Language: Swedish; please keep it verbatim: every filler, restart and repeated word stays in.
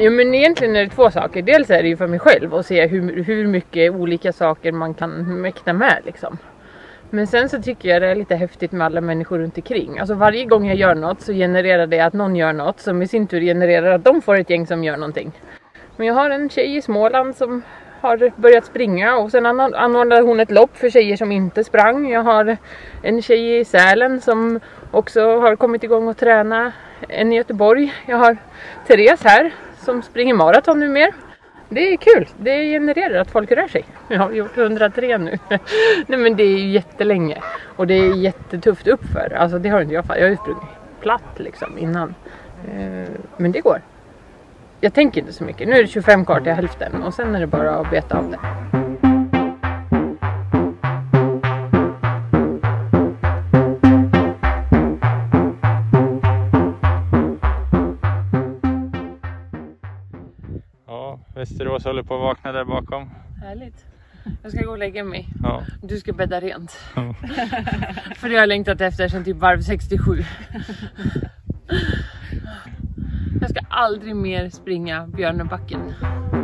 Ja, men egentligen är det två saker. Dels är det ju för mig själv att se hur, hur mycket olika saker man kan mäkta med liksom. Men sen så tycker jag det är lite häftigt med alla människor runt omkring. Alltså varje gång jag gör något så genererar det att någon gör något som i sin tur genererar att de får ett gäng som gör någonting. Men jag har en tjej i Småland som har börjat springa och sen anordnade hon ett lopp för tjejer som inte sprang. Jag har en tjej i Sälen som också har kommit igång och träna. En i Göteborg. Jag har Therese här som springer maraton nu mer. Det är kul. Det genererar att folk rör sig. Jag har gjort hundratre nu. Nej, men det är ju jättelänge. Och det är jättetufft uppför. Alltså det har inte jag. Jag har ju sprungit platt liksom innan. Men det går. Jag tänker inte så mycket. Nu är det tjugofem kvar till hälften. Och sen är det bara att beta av det. Ja, Västerås håller på att vakna där bakom. Härligt. Jag ska gå och lägga mig. Ja. Du ska bädda rent. Ja. För det har jag längtat efter sedan typ varv sextiosju. Jag ska aldrig mer springa Björnebacken.